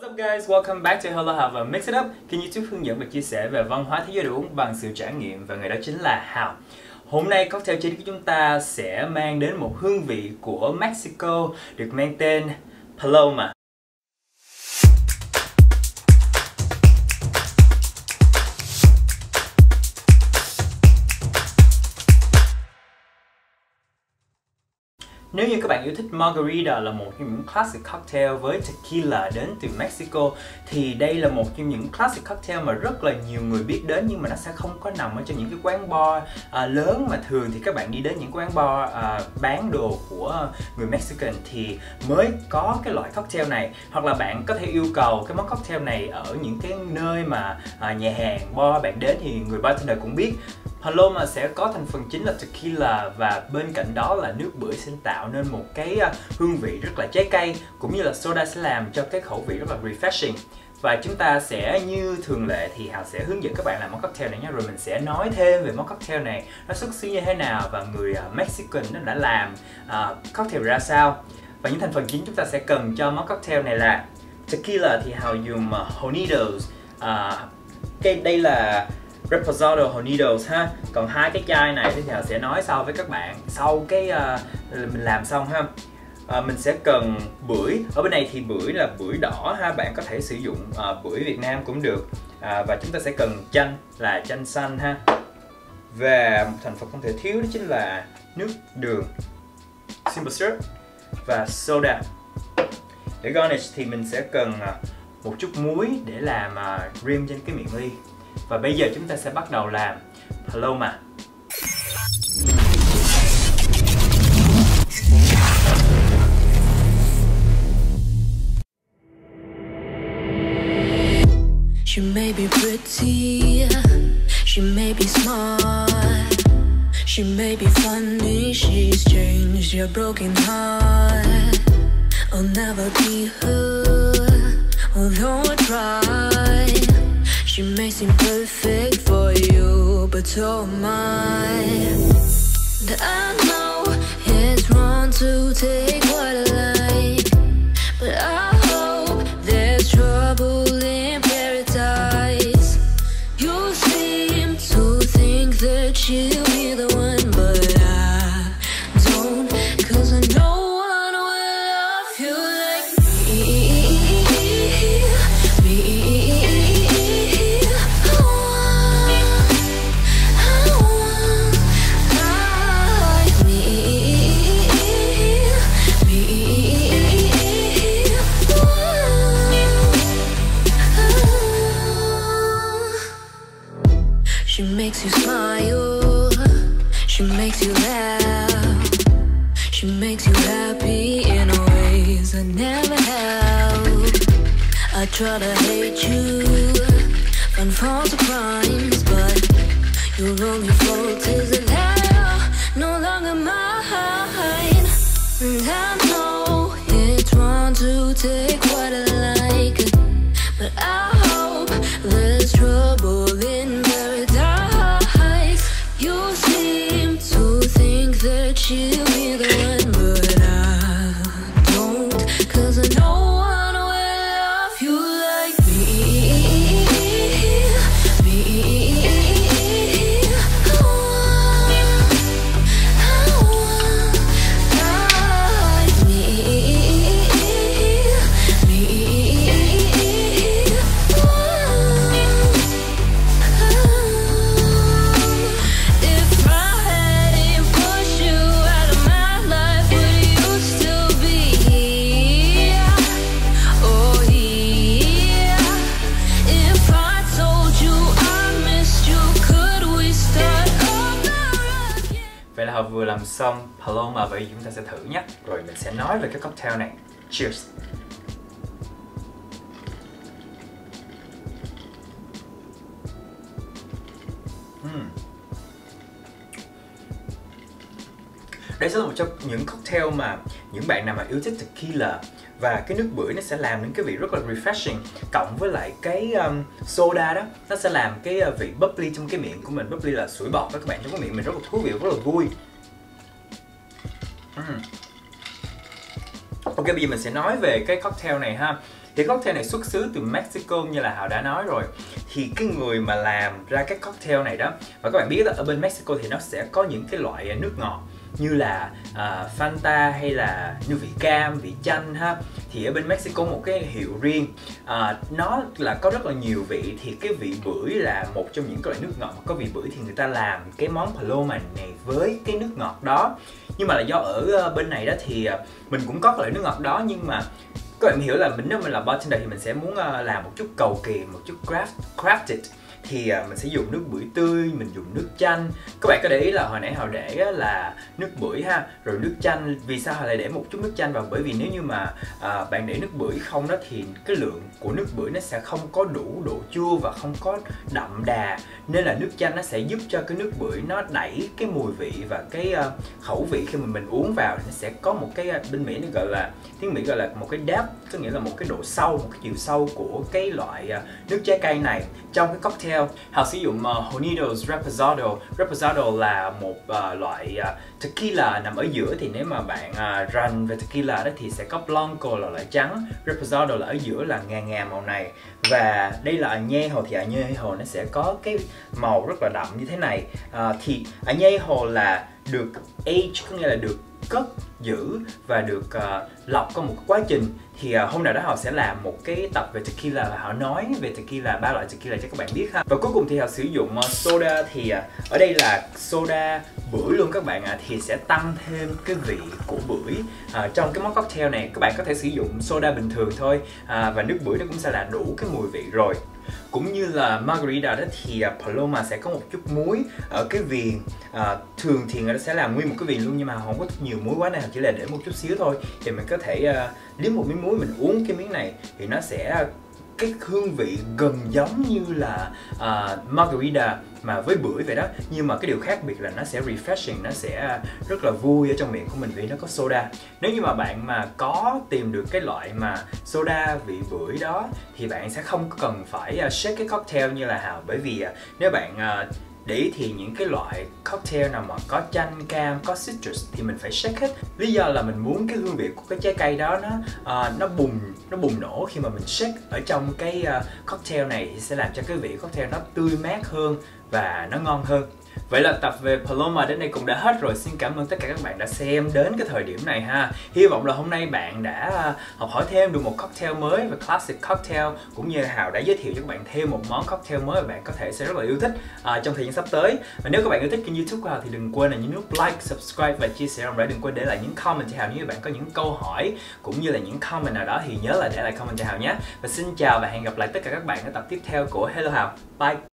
What's up guys, welcome back to Hello Hào và Mix It Up, kênh YouTube hướng dẫn và chia sẻ về văn hóa thế giới đồ uống bằng sự trải nghiệm, và người đó chính là Hào. Hôm nay cocktail chính của chúng ta sẽ mang đến một hương vị của Mexico được mang tên Paloma. Nếu như các bạn yêu thích margarita là một trong những classic cocktail với tequila đến từ Mexico, thì đây là một trong những classic cocktail mà rất là nhiều người biết đến, nhưng mà nó sẽ không có nằm ở trong những cái quán bar lớn, mà thường thì các bạn đi đến những quán bar bán đồ của người Mexican thì mới có cái loại cocktail này. Hoặc là bạn có thể yêu cầu cái món cocktail này ở những cái nơi mà nhà hàng, bar bạn đến thì người bartender cũng biết. Paloma sẽ có thành phần chính là tequila, và bên cạnh đó là nước bưởi sẽ tạo nên một cái hương vị rất là trái cây, cũng như là soda sẽ làm cho cái khẩu vị rất là refreshing. Và chúng ta sẽ như thường lệ thì Hào sẽ hướng dẫn các bạn làm món cocktail này nhé, rồi mình sẽ nói thêm về món cocktail này nó xuất xứ như thế nào và người Mexican nó đã làm cocktail ra sao. Và những thành phần chính chúng ta sẽ cần cho món cocktail này là tequila thì Hào dùng Hornitos, đây là Reposado Hornitos ha. Còn hai cái chai này thì Hào sẽ nói sau với các bạn sau cái mình làm xong ha. Mình sẽ cần bưởi, ở bên này thì bưởi là bưởi đỏ ha, bạn có thể sử dụng bưởi Việt Nam cũng được. Và chúng ta sẽ cần chanh là chanh xanh ha. Và một thành phần không thể thiếu đó chính là nước đường, simple syrup và soda. Để garnish thì mình sẽ cần một chút muối để làm rim trên cái miệng ly. Và bây giờ chúng ta sẽ bắt đầu làm Paloma. She may be pretty, she may be smart, she may be funny, she's changed your broken heart. I'll never be her, although I try. She may seem perfect for you, but so am I. And I know it's wrong to take what I like, but I hope there's trouble in paradise. You seem to think that she'll be the one, but I don't, 'cause I know one will love you like me. She makes you smile, she makes you laugh, she makes you happy in ways I never have. I try to hate you, find fault of crimes, but your only fault is that I'm no longer mine. And I know it's wrong to take what I like, but I hope there's trouble in she'll be the one, but I don't, 'cause I know one will love you like me. Vậy là Hào vừa làm xong Paloma, vậy chúng ta sẽ thử nhé, rồi mình sẽ nói về cái cocktail này. Cheers! Đây sẽ là một trong những cocktail mà những bạn nào mà yêu thích tequila và cái nước bưởi nó sẽ làm những cái vị rất là refreshing, cộng với lại cái soda đó, nó sẽ làm cái vị bubbly trong cái miệng của mình. Bubbly là sủi bọt đó các bạn, trong cái miệng mình rất là thú vị, rất là vui. Ok, bây giờ mình sẽ nói về cái cocktail này ha. Thì cocktail này xuất xứ từ Mexico như là Hào đã nói rồi. Thì cái người mà làm ra cái cocktail này đó, và các bạn biết là ở bên Mexico thì nó sẽ có những cái loại nước ngọt như là Fanta hay là như vị cam, vị chanh ha. Thì ở bên Mexico một cái hiệu riêng, nó là có rất là nhiều vị. Thì cái vị bưởi là một trong những cái loại nước ngọt mà có vị bưởi, thì người ta làm cái món Paloma này với cái nước ngọt đó. Nhưng mà là do ở bên này đó thì mình cũng có cái loại nước ngọt đó, nhưng mà các bạn hiểu là nếu mình là bartender thì mình sẽ muốn làm một chút cầu kỳ, một chút crafted. Thì mình sẽ dùng nước bưởi tươi, mình dùng nước chanh. Các bạn có để ý là hồi nãy Hào để là nước bưởi ha, rồi nước chanh. Vì sao Hào lại để một chút nước chanh vào? Bởi vì nếu như mà bạn để nước bưởi không đó thì cái lượng của nước bưởi nó sẽ không có đủ độ chua và không có đậm đà. Nên là nước chanh nó sẽ giúp cho cái nước bưởi nó đẩy cái mùi vị và cái khẩu vị khi mà mình uống vào. Nó sẽ có một cái, bên Mỹ nó gọi là, tiếng Mỹ gọi là một cái depth, có nghĩa là một cái độ sâu, một cái chiều sâu của cái loại nước trái cây này trong cái cocktail. Hào sử dụng Hornitos Reposado. Reposado là một loại tequila nằm ở giữa. Thì nếu mà bạn run về tequila đó thì sẽ có Blanco là loại trắng, Reposado là ở giữa là ngà màu này. Và đây là añejo, thì añejo nó sẽ có cái màu rất là đậm như thế này. Thì añejo là được age, có nghĩa là được cất giữ và được lọc qua một quá trình. Thì hôm nào đó Hào sẽ làm một cái tập về tequila và Hào nói về tequila, 3 loại tequila cho các bạn biết ha. Và cuối cùng thì Hào sử dụng soda. Thì ở đây là soda bưởi luôn các bạn ạ. Thì sẽ tăng thêm cái vị của bưởi trong cái món cocktail này. Các bạn có thể sử dụng soda bình thường thôi, và nước bưởi nó cũng sẽ là đủ cái mùi vị rồi. Cũng như là margarita đó thì Paloma sẽ có một chút muối ở cái viền. Thường thì người ta sẽ làm nguyên một cái viền luôn, nhưng mà không có nhiều muối quá, này chỉ là để một chút xíu thôi. Thì mình có thể liếm một miếng muối, mình uống cái miếng này thì nó sẽ cái hương vị gần giống như là margarita mà với bưởi vậy đó. Nhưng mà cái điều khác biệt là nó sẽ refreshing, nó sẽ rất là vui ở trong miệng của mình vì nó có soda. Nếu như mà bạn mà có tìm được cái loại mà soda vị bưởi đó thì bạn sẽ không cần phải shake cái cocktail như là Hào. Bởi vì nếu bạn để ý thì những cái loại cocktail nào mà có chanh, cam, có citrus thì mình phải shake hết. Lý do là mình muốn cái hương vị của cái trái cây đó nó bùng nổ khi mà mình shake ở trong cái cocktail này, thì sẽ làm cho cái vị cocktail nó tươi mát hơn và nó ngon hơn. Vậy là tập về Paloma đến đây cũng đã hết rồi. Xin cảm ơn tất cả các bạn đã xem đến cái thời điểm này ha. Hy vọng là hôm nay bạn đã học hỏi thêm được một cocktail mới và classic cocktail, cũng như Hào đã giới thiệu cho các bạn thêm một món cocktail mới mà bạn có thể sẽ rất là yêu thích trong thời gian sắp tới. Và nếu các bạn yêu thích kênh YouTube của Hào thì đừng quên là nhấn nút like, subscribe và chia sẻ. Đừng quên để lại những comment cho Hào nếu bạn có những câu hỏi cũng như là những comment nào đó thì nhớ là để lại comment cho Hào nhé. Và xin chào và hẹn gặp lại tất cả các bạn ở tập tiếp theo của Hello Hào. Bye.